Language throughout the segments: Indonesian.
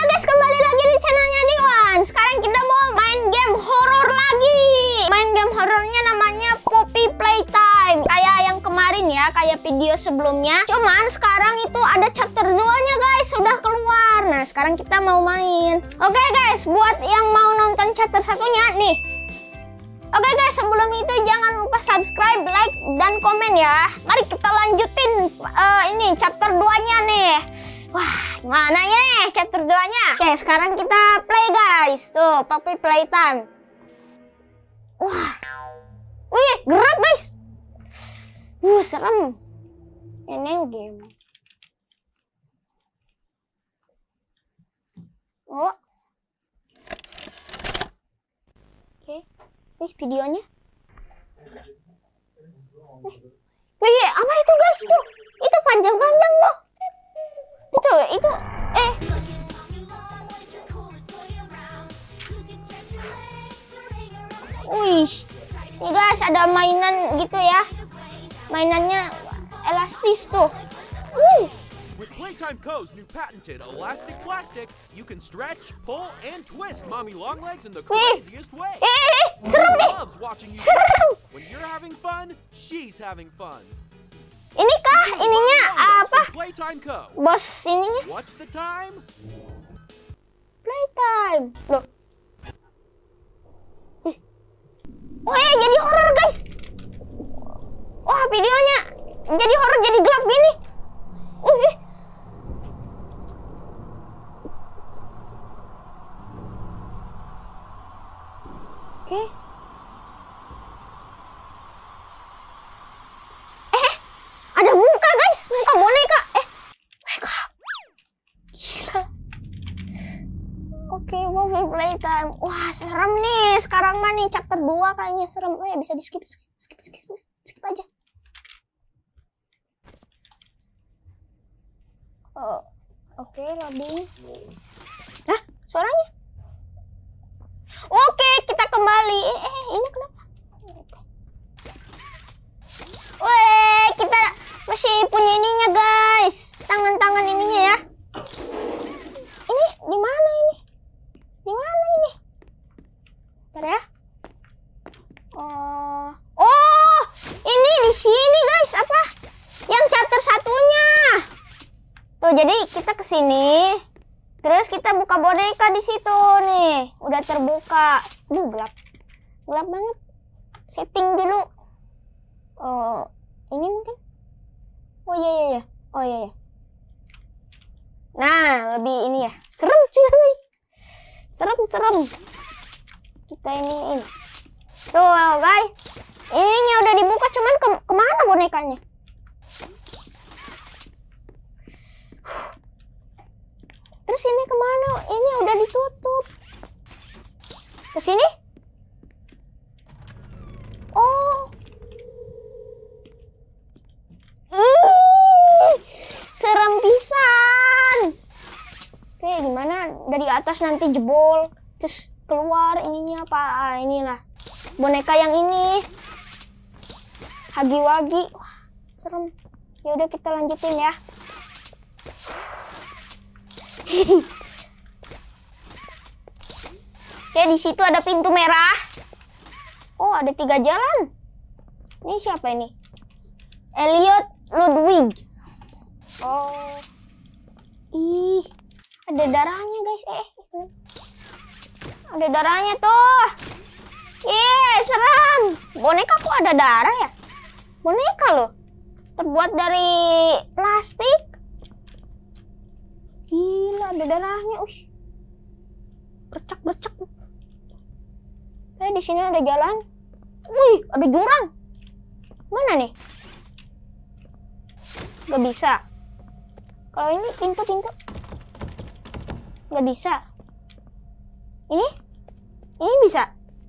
guys, kembali lagi di channelnya Diwan. Sekarang kita mau main game horor lagi. Main game horornya namanya Poppy Playtime. Kayak yang kemarin ya, kayak video sebelumnya. Cuman sekarang itu ada chapter 2-nya guys, sudah keluar. Nah, sekarang kita mau main. Oke guys, buat yang mau nonton chapter satunya nih. Oke guys, sebelum itu jangan lupa subscribe, like, dan komen ya. Mari kita lanjutin ini chapter 2-nya nih. Wah, gimana ya nih chapter 2-nya? Oke, sekarang kita play guys. Tuh, Poppy Playtime. Wah. Wih, gerak guys. Serem. Ini game. Oh. Oke. Wih, videonya. Wih, apa itu guys tuh? Itu panjang-panjang tuh. Itu Wih, nih guys ada mainan gitu ya. Mainannya elastis tuh. With Playtime Co.'s new patented elastic plastic, you can stretch, pull, and twist Mommy Longlegs in the craziest way. Serem nih. Serem. When you're having fun, she's having fun. Ini kah ininya apa? Playtime Co. Bos ininya? What's the time? Playtime. Loh. Wah, jadi horor guys. Wah, videonya jadi horor, jadi gelap gini. Oke. Ada muka guys, muka boneka. Boneka. Gila. Oke, Poppy Playtime. Wah, serem nih. Sekarang mah nih chapter 2 kayaknya serem. Bisa di skip aja. Oke, loading. Hah, suaranya? Oke, kita kembali. Ini kenapa? Weh, kita masih punya ininya guys. Tangan-tangan ininya ya. Ini di mana ini? Di mana ini? Bentar ya. Oh, ini di sini guys. Apa? Yang chapter satunya. Tuh, jadi kita ke sini. Terus kita buka boneka di situ nih. Udah terbuka. Gelap. Gelap banget. Setting dulu. Ini mungkin. Oh iya. Oh iya. Nah, lebih ini ya. Serem cuy. Serem. Kita ini. Tuh guys. Ininya udah dibuka, cuman kemana bonekanya? Terus ini kemana? Ini udah ditutup. Ke sini? Oh. Serem pisan. Oke, gimana? Dari atas nanti jebol. Terus keluar ininya apa? Inilah. Boneka yang ini. Hagi-wagi. Wah, serem. Ya udah kita lanjutin ya. Oke, di situ ada pintu merah. Oh, ada 3 jalan. Ini siapa ini? Elliot Ludwig. Oh. Ih, ada darahnya guys. Ada darahnya tuh. Serem. Boneka kok ada darah ya? Boneka loh. Terbuat dari plastik. Gila, ada darahnya. Bercak. Saya di sini ada jalan. Wih, ada jurang. Mana nih? Gak bisa. Kalau ini pintu. Gak bisa. Ini bisa.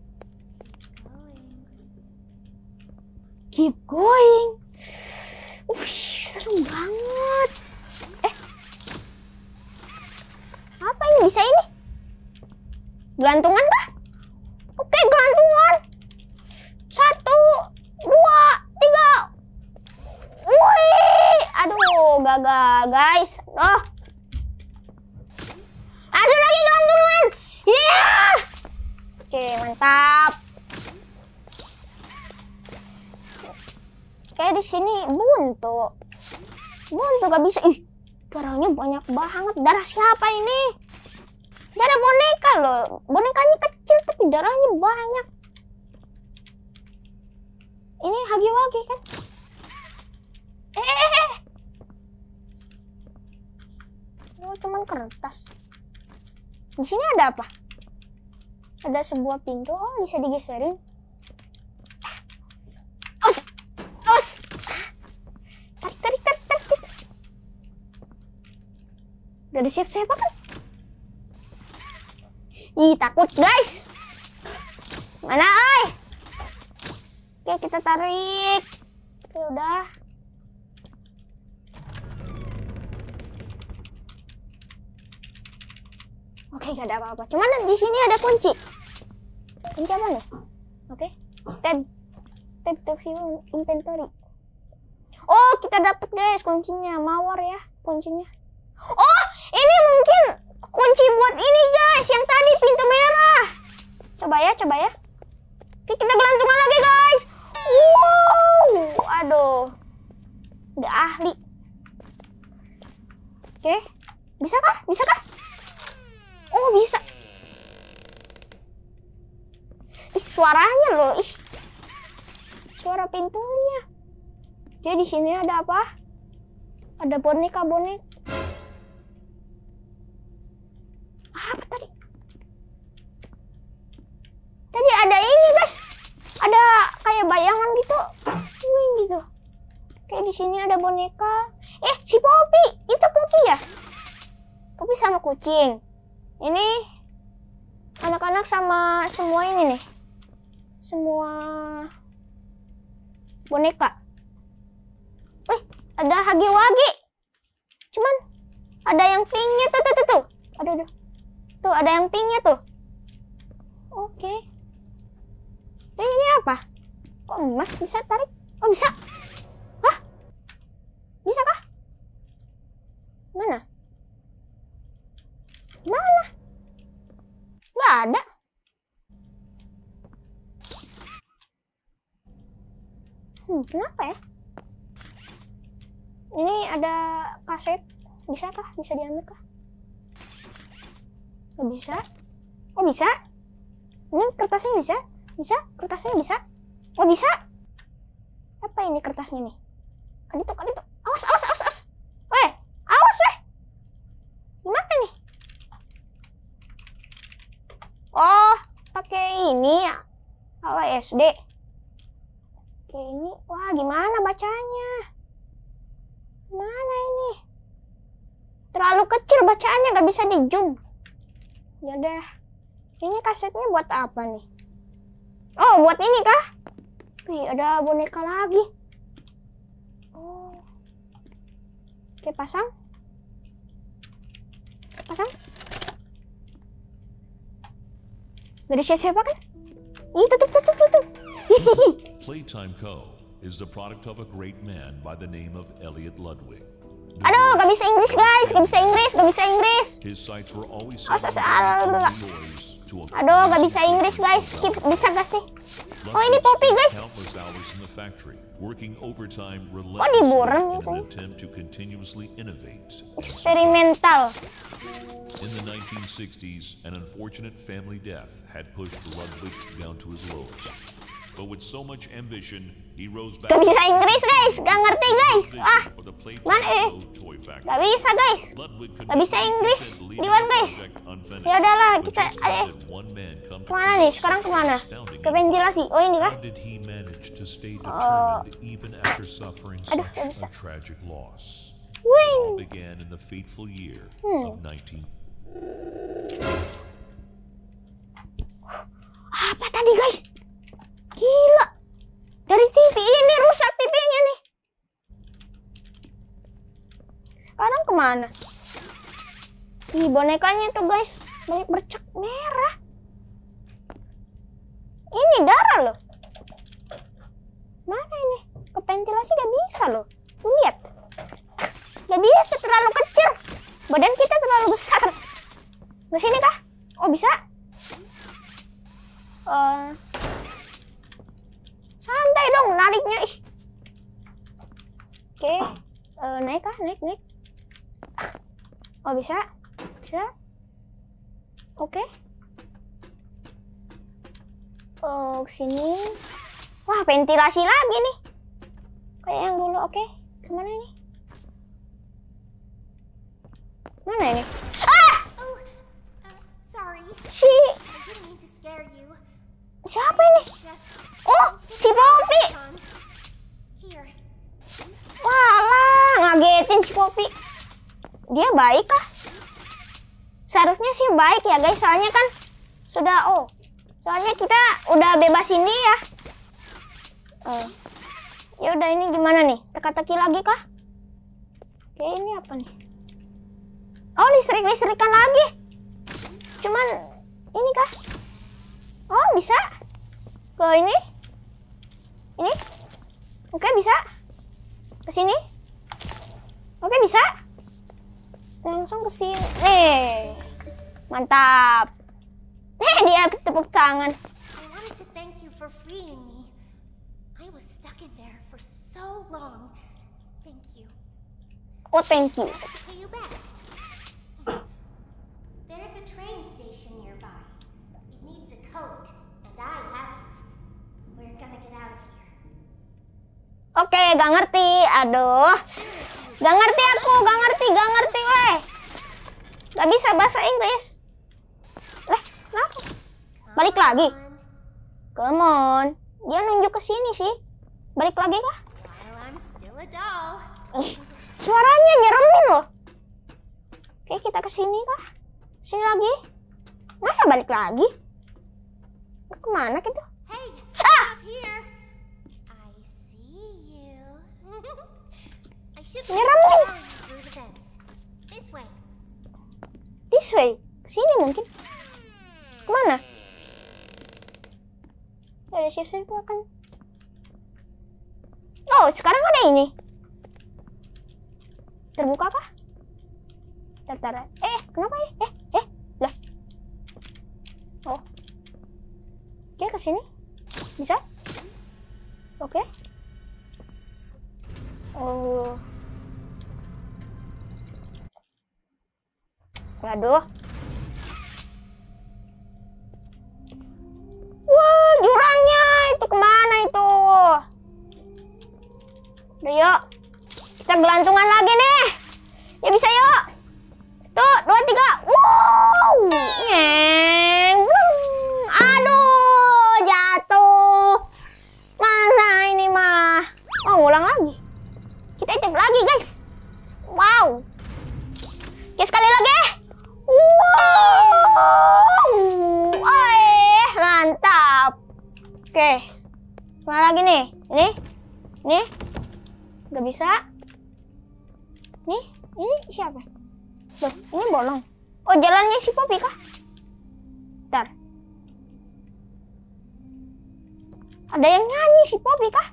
Keep going. Serem banget. Apa ini bisa ini? Gelantungan kah? Oke, gelantungan. 1, 2, 3. Wih, aduh, gagal guys. Aduh, Mantap. Kayak di sini buntu. Buntu gak bisa. Ih, darahnya banyak banget. Darah siapa ini? Darah boneka loh. Bonekanya kecil tapi darahnya banyak. Ini hagi-wagi kan? Oh, cuman kertas. Di sini ada apa? Ada sebuah pintu. Oh, bisa digeserin. Os. Tarik. Gak ada siapa-siapa kan? Ih, takut guys. Mana ay? Oke, kita tarik. Oke, udah. Oke, gak ada apa-apa. Cuman di sini ada kunci. Kunci apa nih? Oke. Tab to view inventory. Oh, kita dapat guys kuncinya. Mawar ya kuncinya. Oh, ini mungkin kunci buat ini guys. Yang tadi pintu merah. Coba ya. Oke, kita gelantungan lagi guys. Wow. Aduh. Udah ahli. Oke. Bisa kah? Oh, bisa. Ih, suaranya loh. Ih. Suara pintunya. Jadi di sini ada apa? Ada boneka. Apa tadi? Tadi ada ini, guys. Ada kayak bayangan gitu. Wih, gitu. Kayak di sini ada boneka. Si Poppy. Itu Poppy ya? Poppy sama kucing. Ini anak-anak sama semua ini nih. Semua boneka. Wih, ada hagi-wagi. Cuman ada yang pinknya tuh. Aduh. Tuh, ada yang pinknya tuh. Oke. Ini apa? Kok emas bisa tarik? Oh, bisa. Hah? Bisa kah? Mana? Nggak ada. Kenapa ya? Ini ada kaset. Bisa kah? Bisa diambil kah? Nggak bisa. Oh, bisa. Ini kertasnya bisa. Kertasnya bisa. Oh, bisa. Apa ini kertasnya nih? Kali tuh. Awas. Weh, awas weh. Gimana nih? Oh, pakai ini ya. AWSD. Oke, ini. Wah, gimana bacanya? Mana ini? Terlalu kecil bacaannya, nggak bisa di zoom. Yaudah. Ini kasetnya buat apa nih? Oh, buat ini kah? Wih, ada boneka lagi. Oh. Oke, pasang. Gak ada siapa kan? Ih, tutup. Playtime Co. is the product of a great man by the name of Elliot Ludwig. Aduh, gak bisa Inggris guys, gak bisa Inggris. His sites were always Aduh, gak bisa Inggris guys, skip, bisa gak sih? Oh, ini Poppy guys. Oh, diburen itu. Eksperimental. In the 1960s, an unfortunate family death had pushed Ludwig down to his lowest. But with so much ambition, he rose back. Gak bisa Inggris guys, gak ngerti guys. Wah, mana Gak bisa guys. Gak bisa Inggris, Diwan guys. Ya udahlah, kita kemana nih? Sekarang kemana? Ke ventilasi. Oh, ini kah? Aduh, gak bisa. Wing. Apa tadi guys? Gila. Dari TV ini rusak TV-nya nih. Sekarang kemana? Ih, bonekanya tuh guys. Banyak bercak merah. Ini darah loh. Mana ini? Ke ventilasi gak bisa loh. Lihat. Gak bisa, terlalu kecil. Badan kita terlalu besar. Ke sini kah? Oh, bisa. Santai dong nariknya. Ih. Oke. Naik kah? Naik. Oh bisa. Oke. Sini. Wah, ventilasi lagi nih. Kayak yang dulu. Oke. Kemana ini? Mana ini? Sorry. Si. I didn't mean to scare you. Siapa ini? Oh, si Poppy. Here. Walah, ngagetin si Poppy. Dia baik kah? Seharusnya sih baik ya guys, soalnya kan soalnya kita udah bebasin dia. Ya udah, ini gimana nih? Teka-teki lagi kah? Oke, ini apa nih? Oh, listrikan lagi. Cuman ini kah? Oh, bisa. Ke ini? Ini? Oke, bisa. Ke sini? Oke, bisa. Langsung ke sini. Mantap. Dia tepuk tangan. I wanted to thank you for freeing me. I was stuck in there for so long. Thank you. Oh, thank you. I have to pay you back. There's a train station nearby. It needs a code, and I have it. We're gonna get out of here. Oke, gak ngerti. Aduh. Gak ngerti aku, gak ngerti weh. Gak bisa bahasa Inggris. Kenapa? Balik lagi. Come on. Dia nunjuk ke sini sih. Balik lagi kah? While I'm still a doll. Suaranya nyeremin loh. Oke, kita ke sini kah? Sini lagi. Masa balik lagi? Kemana gitu? Hey, up here. I see you. I should Nyeremin. through the fence. This way. This way. Sini mungkin. Kemana? Ada shift kan. Oh, sekarang ada ini. Terbuka kah? Bentar. Kenapa ini? Lah. Oh. Oke, ke sini. Bisa? Oke. Oh. Waduh. Wah, jurangnya itu kemana itu? Udah yuk. Kita gelantungan lagi nih. Ya bisa yuk. 1, 2, 3. Wow. Nyeng. Aduh, jatuh. Mana ini mah? Oh, ulang lagi. Kita tip lagi, guys. Wow. Oke, sekali lagi. Wow. Mantap. Oke. Mana lagi nih? Ini. Gak bisa. Ini siapa? Loh, ini bolong. Oh, jalannya si Poppy kah? Bentar. Ada yang nyanyi si Poppy kah?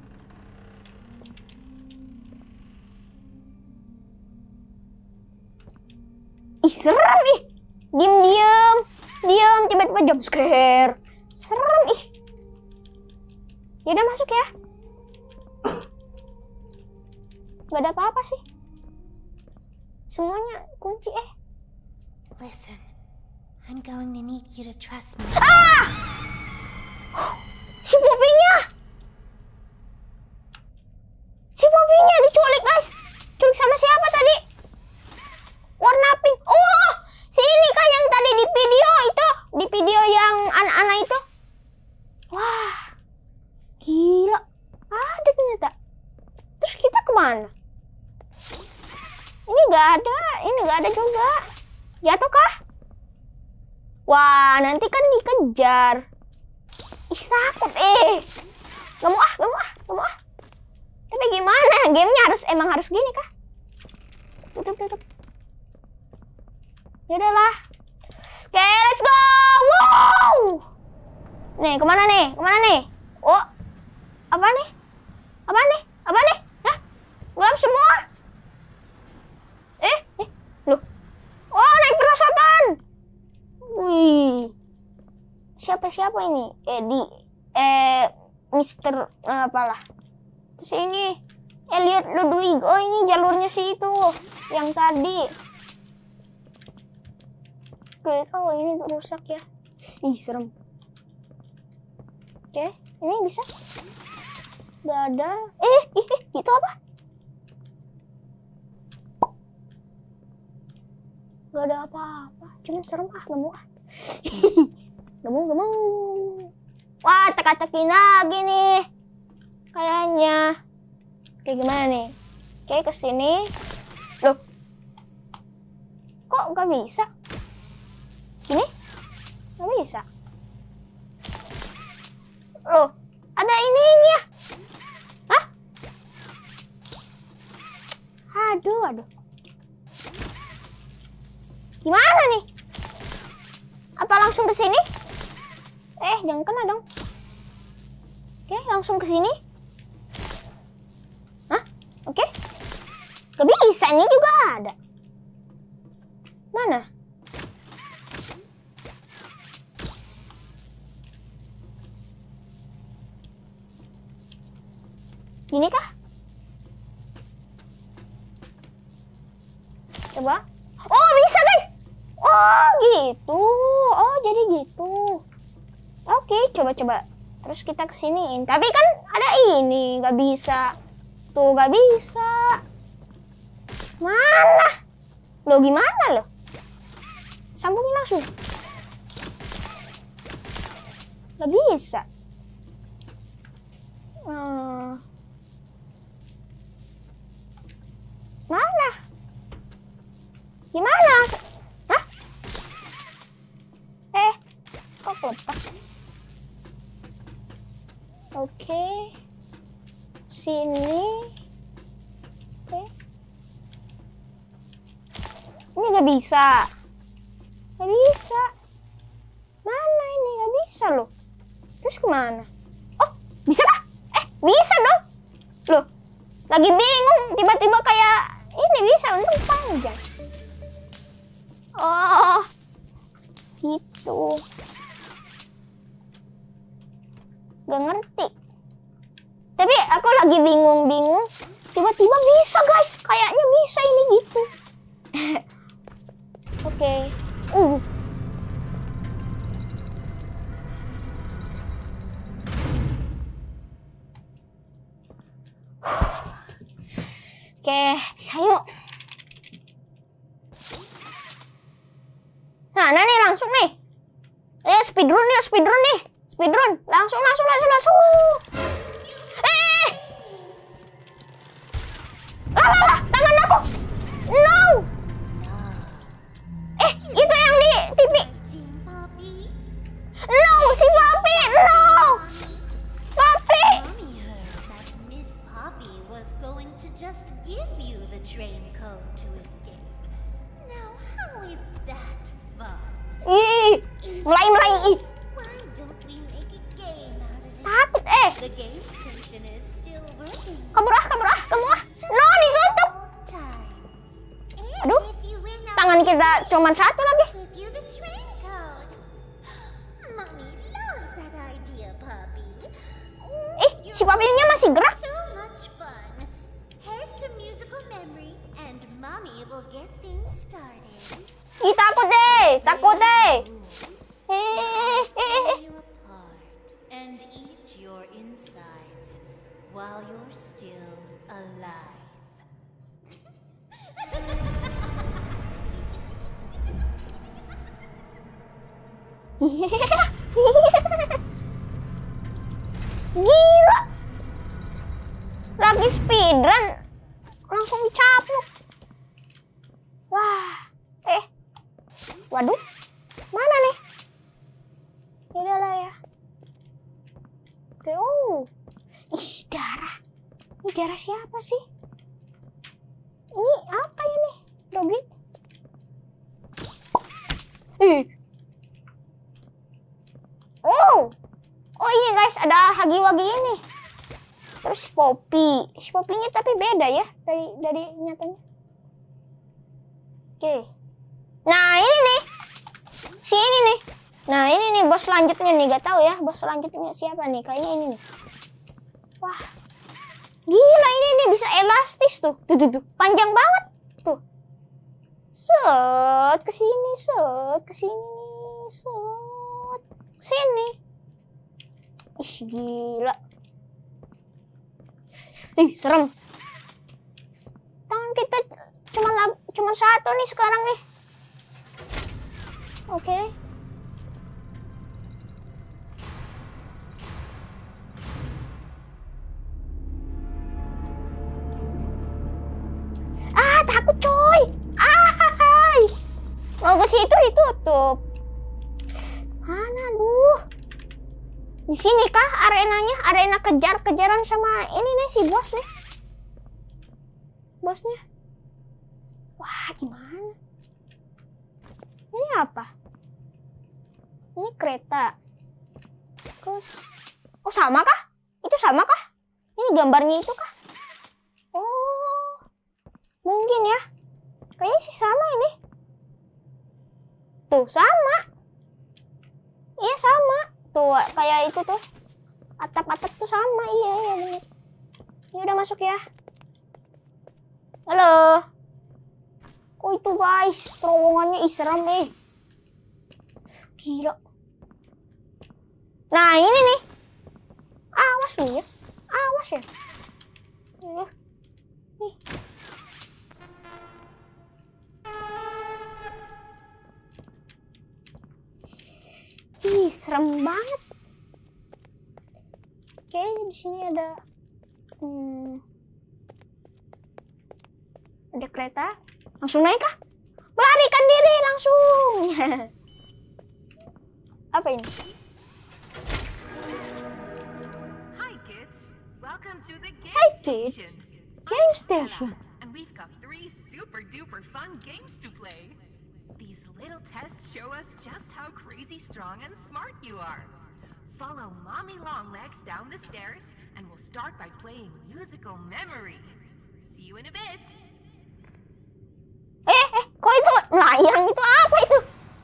Ih, serem ih. Diam, tiba-tiba jump scare. Serem ih. Ya udah, masuk ya. Gak ada apa-apa sih. Semuanya kunci Listen, I'm going to need you to trust me. Si Poppy-nya. Diculik, guys. Culik sama siapa tadi? Warna pink. Oh, si ini kah yang tadi di video itu? Di video yang anak-anak itu? Wah, gila. Ada ternyata. Terus kita kemana? Ini gak ada juga. Jatuh kah? Wah, nanti kan dikejar. Ih, takut Gak mau ah. Tapi gimana? Gamenya emang harus gini kah? Tutup. Yaudahlah. Oke, let's go. Wow. Nih, kemana nih? Oh, apa nih? Hah? Gelap semua. Loh. Oh, naik perosotan. Wih. siapa ini? Mister apalah. Terus ini Elliot Ludwig. Oh, ini jalurnya si itu yang tadi. Oke, oh ini rusak ya. Ih, serem. Oke, ini bisa. Gak ada. Itu apa? Gak ada apa-apa. Cuma serem gak mau ah. Gak mau. Wah, teka-tekin lagi nih. Kayaknya. Kayak gimana nih? Oke, kesini. Loh. Kok gak bisa? Ini? Gak bisa. Loh, ada ininya. Hah? Aduh. Gimana nih? Apa langsung ke sini? Jangan kena dong. Oke, langsung ke sini. Hah? Oke. Gak bisa, ini juga ada. Mana? Ini kah? Coba. Oh, bisa guys. Oh, gitu. Oh, jadi gitu. Oke, coba. Terus kita kesiniin. Tapi kan ada ini, nggak bisa. Tuh, nggak bisa. Mana? Loh, gimana loh? Sambungin langsung. Nggak bisa. Mana? Gimana? Hah? Kok lepas? Oke. Sini. Oke. Ini gak bisa. Gak bisa. Mana ini? Gak bisa loh. Terus kemana? Oh, bisa kah? Bisa dong. Loh, lagi bingung. Tiba-tiba kayak ini bisa. Untung panjang. Oh, gitu. Gak ngerti. Tapi aku lagi bingung-bingung. Tiba-tiba bisa guys. Kayaknya bisa ini gitu. Oke. Oke, bisa yuk. Sana nih, langsung nih. Ayo speedrun nih. Speedrun. Langsung. Lah, tangan aku. No. Itu yang di TV. No, si Papi. No. Papi. Mommy heard that Miss Poppy was going to just give you the train code to escape. Now, how is that fun? Mulai. Why don't we make a game out of it? Takut, The game station is still working. Kabur ah. No, ditutup. Times. And Aduh, if you win tangan kita cuma satu lagi. give you the train code. Mommy loves that idea, Poppy. Si Papinya masih gerak. So much fun. Head to musical memory and Mommy will get things started. Takut deh. Tear you apart and eat your insides while you're still alive. Gila. Lagi speedrun. Langsung dicaplok. Wah. Waduh. Mana nih? Yaudah lah ya. Oke, darah. Ini darah siapa sih? Ini apa ini? Dogi? Oh ini guys, ada Hagi-Wagi ini. Terus Poppy. Si Poppy-nya tapi beda ya dari nyatanya. Oke. Nah ini nih. Si ini nih. Nah ini nih bos selanjutnya nih, gak tahu ya bos selanjutnya siapa nih, kayaknya ini nih. Wah gila ini nih bisa elastis tuh, tuh panjang banget tuh. Set kesini, set kesini, set sini. Ih gila. Ih serem. Tangan kita cuma satu nih sekarang nih. Oke. Takut coy. Hai. Mau ke situ ditutup. Mana duh? Di sini kah arenanya? Arena kejar-kejaran sama ini nih si bos nih. Bosnya. Wah, gimana? Ini apa? Ini kereta. Terus oh sama kah? Itu sama kah? Ini gambarnya itu kah? Oh. Mungkin ya. Kayaknya sih sama ini. Tuh, sama. Iya, sama. Tuh, kayak itu tuh. Atap-atap tuh sama. Iya, bener. Ini udah masuk ya. Halo. Oh, itu guys. Terowongannya serem nih. Gila. Nah, ini nih. Awas lu ya. Awas ya. Nih. Ih, serem banget. Kayaknya di sini ada kereta. Langsung naik kah? Melarikan diri langsung. Apa ini? Hi kids, welcome to the game Hi, kids. station. Game I'm Stella, station. and we've got 3 super duper fun games to play. These little tests show us just how crazy strong and smart you are. Follow Mommy Longlegs down the stairs, and we'll start by playing musical memory. See you in a bit. Kok itu melayang itu apa itu?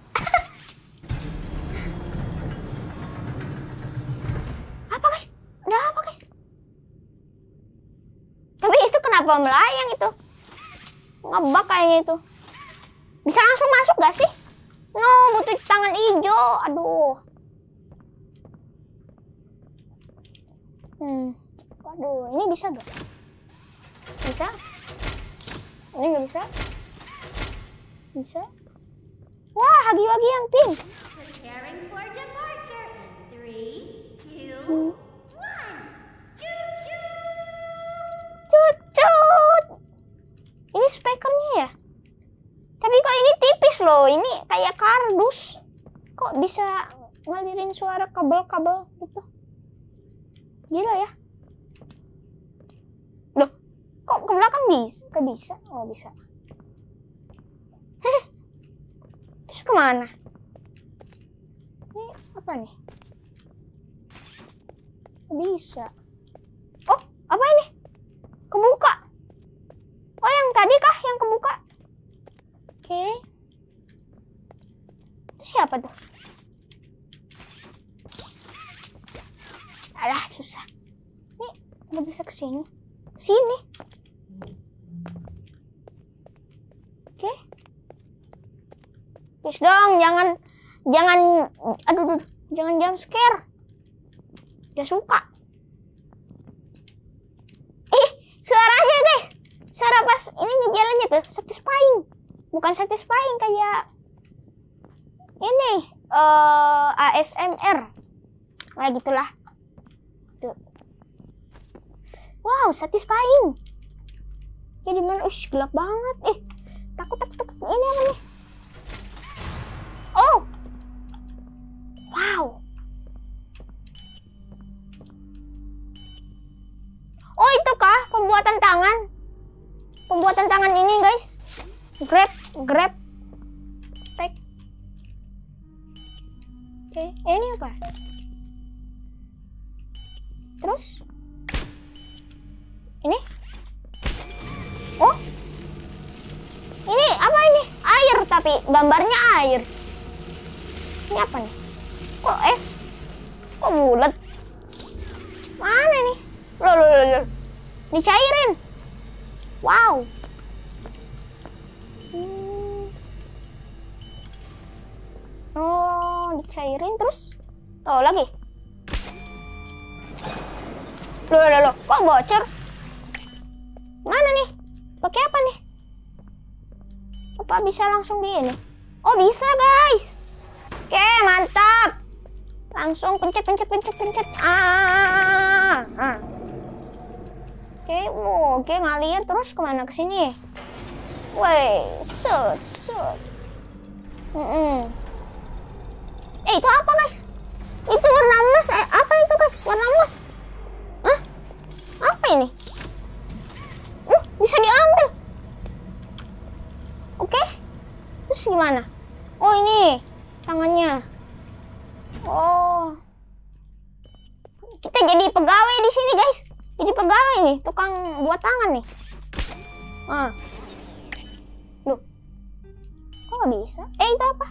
Apa guys? Ada apa guys? Tapi itu kenapa melayang itu? Ngebug kayaknya itu. Bisa langsung masuk gak sih? No, butuh tangan hijau. Aduh. Waduh, ini bisa gak? Bisa? Ini gak bisa? Bisa? Wah, hagi-wagi yang pink. Preparing for departure in 3, 2, 1. Cucut. Ini speakernya ya? Tapi kok ini tipis loh, ini kayak kardus. Kok bisa ngalirin suara kabel-kabel gitu? Gila ya. Loh, kok ke belakang bisa? Gak bisa? Oh bisa. Terus kemana? Ini apa nih? Bisa. Oh, apa ini? Kebuka. Oh, yang tadi kah yang kebuka? Oke. Itu siapa tuh? Alah, susah. Ini nggak bisa kesini. Sini. Oke. Please dong, jangan, aduh, jangan jump scare. Gak suka. Suaranya guys. Suara pas ini jalannya tuh satisfying. Bukan satisfying kayak ini ASMR. Nah gitulah. Tuh. Wow, satisfying. Ya dimana? Gelap banget. Takut. Ini apa nih? Oh. Wow. Oh itu kah pembuatan tangan? Pembuatan tangan ini guys. Grab. Pack. Oke, ini apa? Terus? Ini? Oh? Ini apa ini? Air tapi gambarnya air. Ini apa nih? Kok es? Kok bulat? Mana nih? Loh. Dicairin. Wow. Oh, dicairin terus. Oh, lagi. Loh. Kok bocor? Mana nih? Pakai apa nih? Apa bisa langsung di ini? Oh, bisa, guys. Oke, mantap. Langsung pencet. Oke, ngalir terus kemana? Ke sini. Woi, set. Itu apa, guys? Itu warna emas. Apa itu, guys? Warna emas. Hah? Apa ini? Bisa diambil. Oke. Terus gimana? Oh, ini tangannya. Oh. Kita jadi pegawai di sini, guys. Jadi pegawai nih, tukang buat tangan nih. Loh. Kok nggak bisa? Itu apa?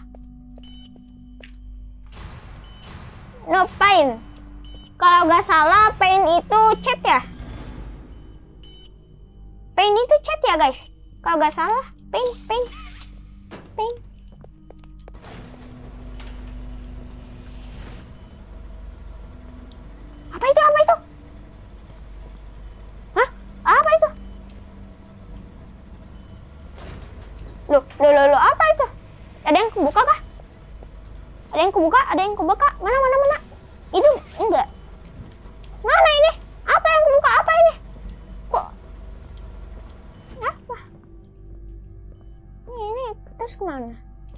No pain. Kalau nggak salah, pain itu chat ya? Pain itu chat ya, guys? Kalau nggak salah, pain. Apa itu? Hah? Apa itu? Loh, apa itu? Ada yang kebuka kah? Ada yang kebuka? Mana? Itu enggak. Mana ini? Apa yang kebuka? Apa ini? Kok? Apa? Ini terus kemana?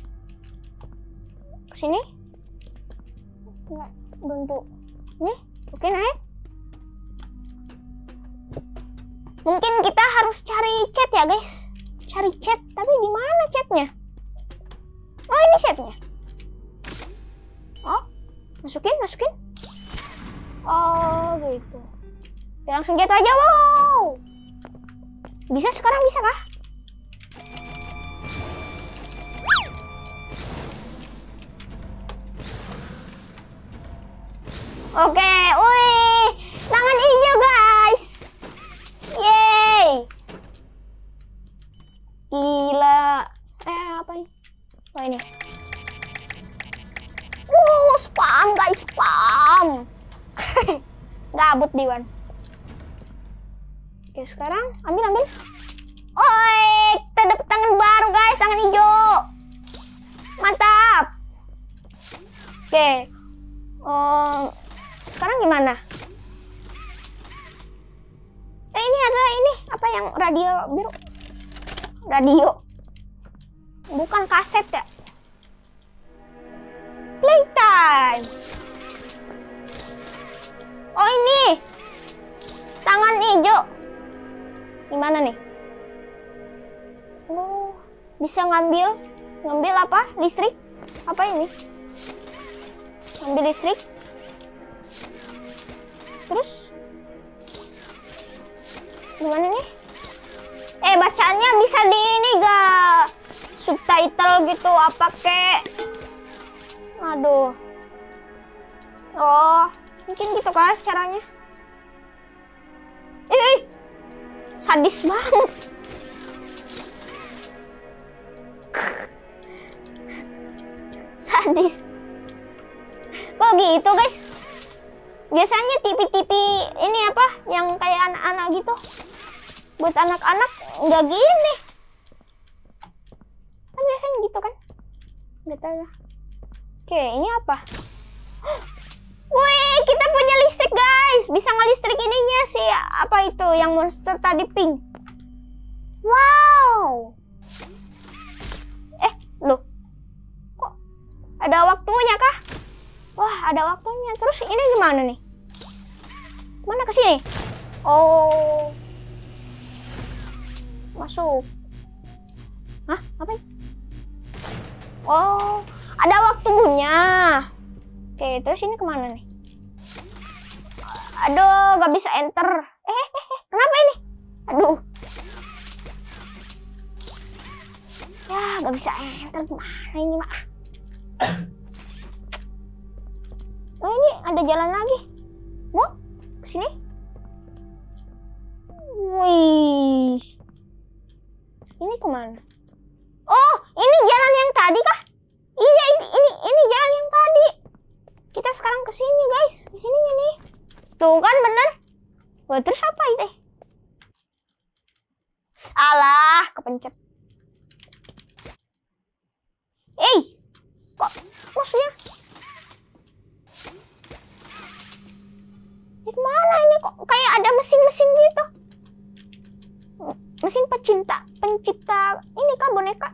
Kesini? Enggak bentuk. Nih, oke, naik. Mungkin kita harus cari chat ya, guys. Cari chat, tapi di mana chatnya? Oh, ini chatnya. Oh, masukin. Oh, gitu. Kita langsung jatuh aja, wow. Bisa sekarang, bisa kah? Oke, wih, tangan hijau, guys. Yeay. Gila. Apa ini? Apa ini? Spam, guys, spam. Gabut Diwan. Oke, sekarang ambil. Oi, kita dapat tangan baru, guys, tangan hijau. Mantap. Oke. Sekarang gimana? Ini ada ini apa yang radio biru? Radio. Bukan kaset ya? Playtime. Oh, ini. Tangan hijau. Gimana nih? Oh, bisa ngambil apa? Listrik? Apa ini? Ngambil listrik. Terus gimana nih? Bacaannya bisa di ini gak? Subtitle gitu apa kek? Aduh. Oh, mungkin gitu kah caranya? Sadis banget. Sadis. Kok gitu, guys? Biasanya TV-TV ini apa? Yang kayak anak-anak gitu. Buat anak-anak nggak gini. Kan biasanya gitu kan? Nggak tahu lah. Oke, ini apa? Wih, kita punya listrik, guys. Bisa ngelistrik ininya sih. Apa itu? Yang monster tadi pink. Wow. Loh. Kok ada waktunya kah? Wah, ada waktunya. Terus ini gimana nih? Mana ke sini? Oh. Masuk. Hah? Apa ini? Oh, ada waktunya. Oke, terus ini kemana nih? Aduh, gak bisa enter. Kenapa ini? Aduh. Ya, gak bisa enter. Gimana ini, Mak? ada jalan lagi. Mau kesini? Wih. Ini kemana? Oh, ini jalan yang tadi kah? Iya, ini jalan yang tadi. Kita sekarang ke sini, guys. Ke sini nih. Tuh kan bener. Wah, terus apa itu? Alah, kepencet. Kok maksudnya? Ini kemana ini? Kok kayak ada mesin-mesin gitu? Mesin pencipta ini kah boneka?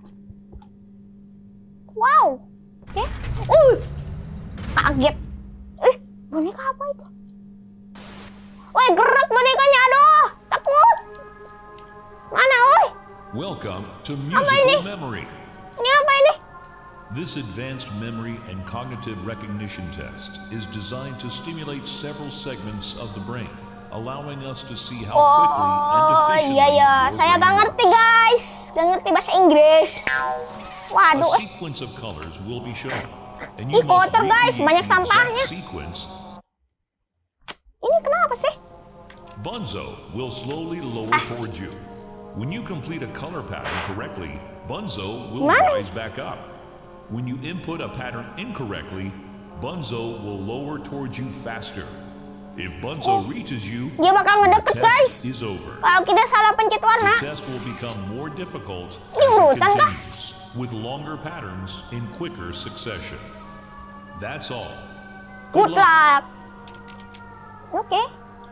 Wow. Oke. Kaget. Boneka apa itu? Woi, gerak bonekanya, aduh, takut. Mana, woi? Welcome to Apa ini? Musical Memory. Ini apa ini? This advanced memory and cognitive recognition test is designed to stimulate several segments of the brain, allowing us to see how quickly and Oh efficiently iya ya, your saya brain gak ngerti guys, gak ngerti bahasa Inggris. works. Waduh, A sequence of colors will be shown, and Ih, you must kotor, guys, recreate banyak the exact sampahnya. sequence. Ini kenapa sih? Bunzo will slowly lower towards you. When you complete a color pattern correctly, Bunzo will Mana? rise back up. When you input a pattern incorrectly, Bunzo will lower towards you faster. If Bunzo reaches you, Dia bakal the ngedeket guys. test is over. Kalau kita salah pencet warna. The test will become more difficult Ini as it urutan kah? continues, with longer patterns in quicker succession. That's all. Good luck. Oke.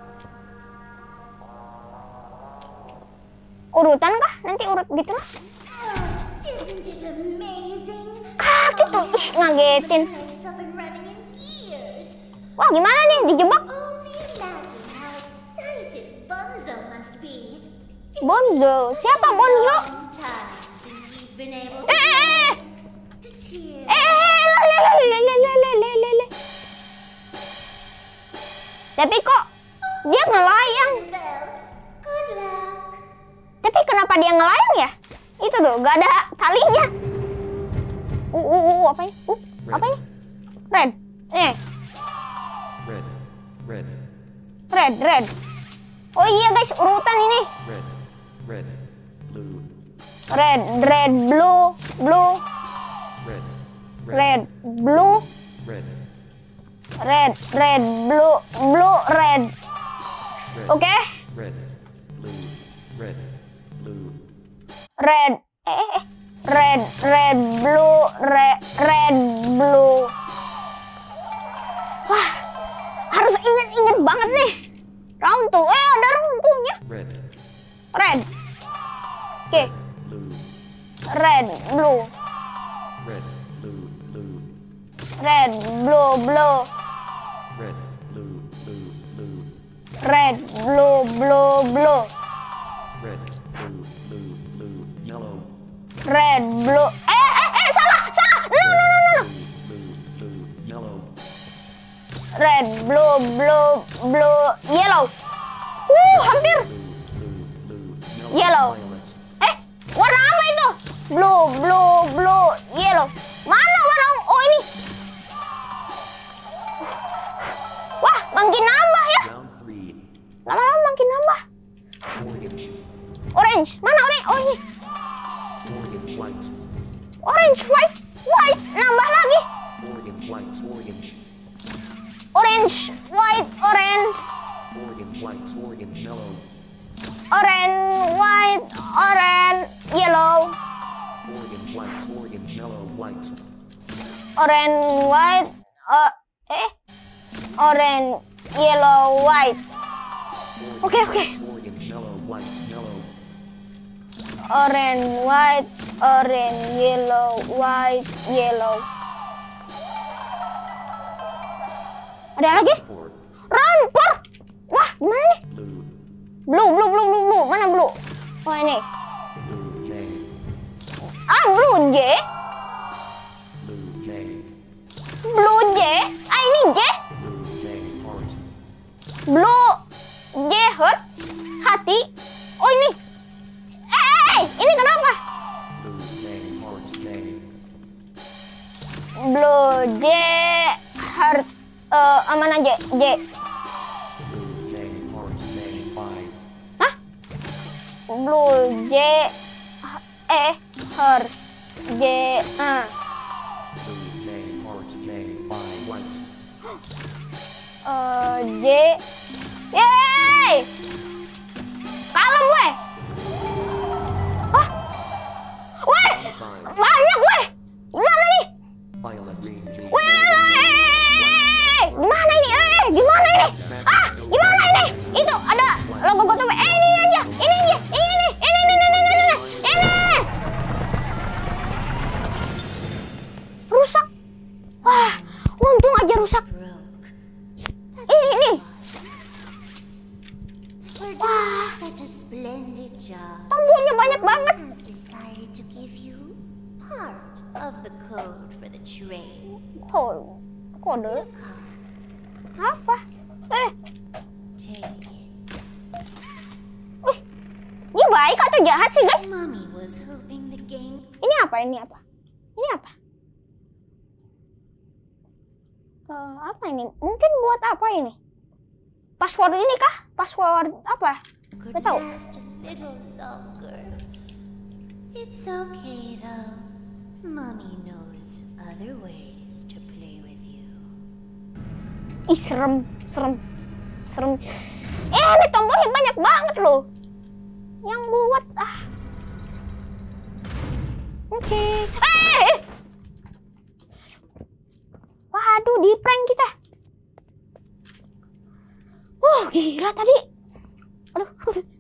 Urutan kah? Nanti urut gitu lah. Isn't it amazing? Kaget tuh, ih ngagetin. Place up and running in years. Wah gimana nih, dijebak? Only imagine how excited Bunzo must be. Bonzo, siapa Bonzo? Long time since he's been able Eh, to cheer. lele. Tapi kok dia ngelayang? Well, good luck. Tapi kenapa dia ngelayang ya? Itu tuh, gak ada talinya. Apa ini? Apa ini? Red. Red. Oh iya guys, urutan ini. Red, blue, Red, blue, red, blue, red, red, blue, red. Oke? red, blue, red, blue, Red, red, blue. Wah, harus inget banget nih. Round 2, ada round 2-nya. red, Red. Oke, blue, red, blue. red, blue, blue, Red, blue, blue. red, blue, blue, blue, Red, blue, blue, blue. red, blue, blue, blue, yellow, Red, blue. Salah. No. blue, blue, yellow, Red, blue, yellow. Hampir. blue, blue, Yellow. violet, Warna apa itu? Blue, yellow. Mana warna? Oh ini. Wah, makin nambah ya. round 3, Lama-lama makin nambah. orange, Mana orange? Oh ini. orange, white, Orange, white. Nambah lagi. orange, white, orange, Orange, white, orange. orange, white, orange, yellow, Orange, white, orange, yellow. orange, white, orange, yellow, white, Orange, white, orange, yellow, white. Oke. orange, yellow, white, yellow, Orange, white, yellow, white, yellow. Ada lagi? 4, Round 4. Wah, gimana nih? blue, Blue. Mana blue? Oh ini. blue, J, Blue J. blue, J, Blue J. Ini J. blue, J, heart, Blue J heart. Hati. Oh ini. Ini kenapa? blue, J, heart, J, Blue J heart. Aman aja, J. Blue J, orange J, Y. Hah? Blue J, her, J, Blue J, orange J, Y, white. J, yeay, kalem weh. Hah? Weh, banyak weh. Gimana nih? Violet, green G. Weh, gimana ini? Gimana ini? Ah, gimana ini? Itu ada logo GoToWay. Ini aja, ini aja, ini. Rusak. Wah, untung aja rusak. Ini. We're doing such a splendid job. Tombolnya banyak banget. Has decided to give you part of the code for the train. Kode? Apa? Take it. Ini baik atau jahat sih, guys? Mommy was hoping the game. Ini apa? Apa ini? Mungkin buat apa ini? Password ini kah? Password apa? Could Gak tahu. last a little longer. It's okay though. Mommy knows other ways to play with you. Ih, serem. Ini tombolnya banyak banget loh. Yang buat Oke. Waduh, di prank kita. Gila tadi. Aduh.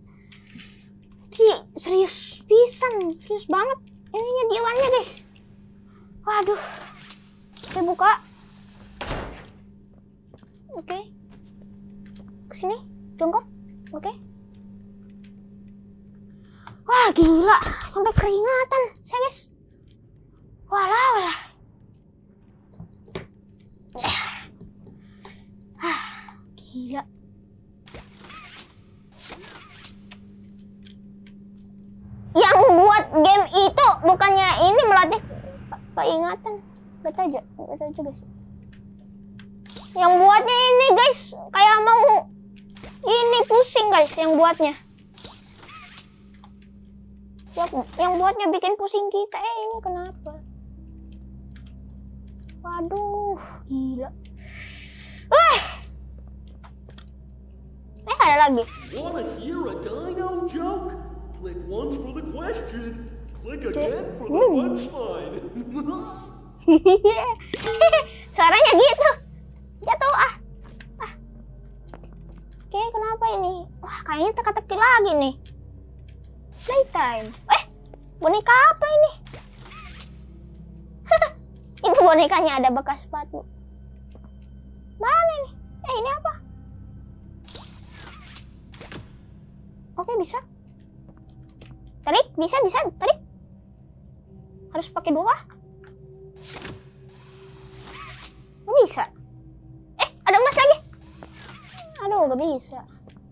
Serius pisan, serius banget. Ininya diawannya, guys. Waduh. Saya buka. Oke. Kesini, jongkok. Oke. Wah, gila. Sampai keringatan, saya, guys. Walah. Gila. Yang buat game itu bukannya ini melatih keingatan. Gak tahu guys. Yang buatnya ini, guys, kayak mau ini pusing, guys, yang buatnya. Yang buatnya bikin pusing kita. Ini kenapa? Waduh, gila. Ada lagi. Wanna hear a dino joke? Click once for the question. Click again for the punchline. Suaranya gitu. Jatuh Oke, kenapa ini? Wah, kayaknya teka-teki lagi nih. Playtime. Boneka apa ini? Itu bonekanya ada bekas sepatu. Mana nih? Ini apa? Oke, bisa. Tarik, bisa, tarik. Harus pakai 2. Bisa. Ada emas lagi. Aduh, gak bisa.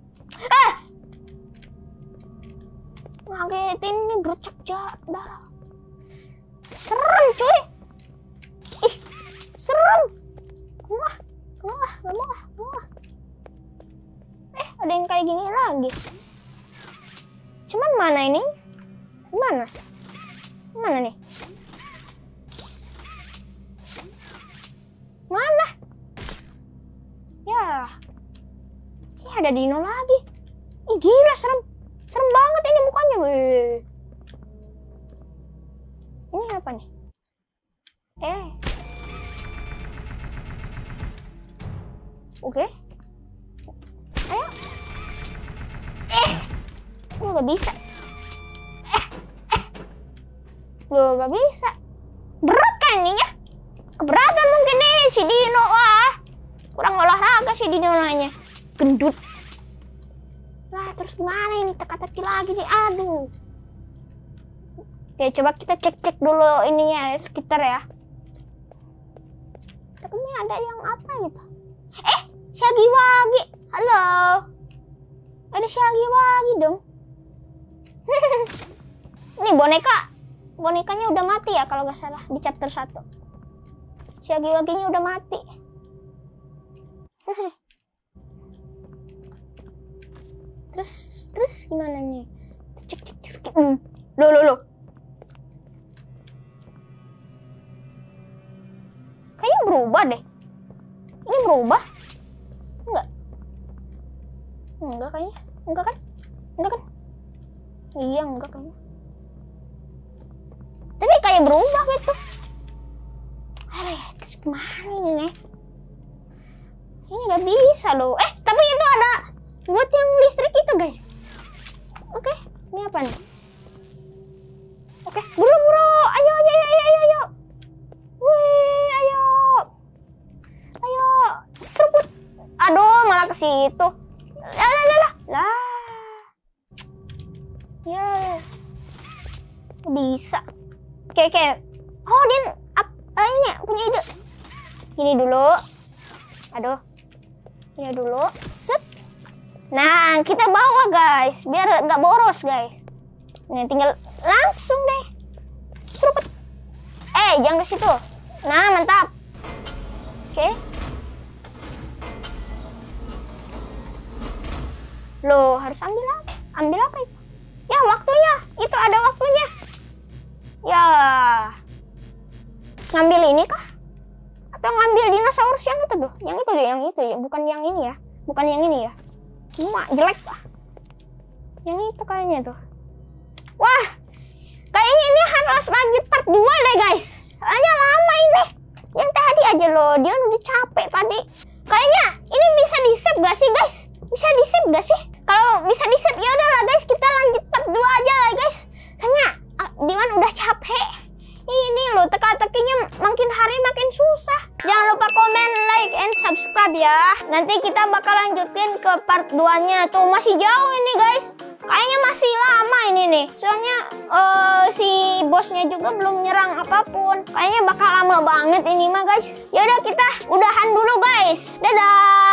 Ngagetin ini gercep darah. Serem, cuy. Ih, serem. Gak mau. Ada yang kayak gini lagi. Cuman mana ini? Mana nih? Mana? Ya. Ini ada dino lagi. Ih, gila, serem banget ini mukanya. Weh. Ini apa nih? Oke. Ayo. Gak bisa. Gak bisa. Berat kan ininya? Keberatan mungkin nih si dino. Wah, kurang olahraga si dino nanya. Gendut. Lah, terus gimana ini? Teka-teki lagi nih. Aduh. Oke, coba kita cek dulu ininya sekitar ya. Takutnya ada yang apa gitu. Shagiwagi. Halo. Ada Shagiwagi dong. Ini bonekanya udah mati ya kalau nggak salah di chapter 1. Shagiwaginya udah mati. Terus gimana nih? Cek. Loh. Kayaknya berubah deh. Ini berubah? Enggak kayaknya. Enggak kan? Iya, enggak kayaknya. Tapi kayak berubah gitu. Terus gimana ini nih? Ini nggak bisa loh. Tapi itu ada buat yang listrik itu, guys. Oke, ini apa nih? Oke, buru. Ayo. Wih, ayo. Seruput. Aduh, malah ke situ. Lah. Ya. Bisa. Oke. Oh, dia ini punya ide. Gini dulu. Aduh. Ini dulu. Set. Nah, kita bawa, guys. Biar nggak boros, guys. Ini tinggal langsung deh. Seruput. Jangan ke situ. Nah, mantap. Oke. Loh, harus ambil apa itu? Ya, waktunya. Itu ada waktunya. Ya. Ngambil ini kah? Atau ngambil dinosaurus yang itu tuh? Yang itu ya. Bukan yang ini ya. Cuma jelek lah. Yang itu kayaknya tuh. Wah. Kayaknya ini harus lanjut part 2 deh, guys. Soalnya lama ini. Yang tadi aja loh. Dia udah capek tadi. Kayaknya ini bisa di-save gak sih, guys? Bisa di-save gak sih? Kalau bisa di-save ya udahlah, guys. Kita lanjut part 2 aja lah, guys. Soalnya Diwan udah capek. Ini loh, teka-tekinya makin hari makin susah. Jangan lupa komen, like, and subscribe ya. Nanti kita bakal lanjutin ke part 2-nya. Tuh, masih jauh ini, guys. Kayaknya masih lama ini nih. Soalnya si bosnya juga belum nyerang apapun. Kayaknya bakal lama banget ini mah, guys. Yaudah, kita udahan dulu, guys. Dadah.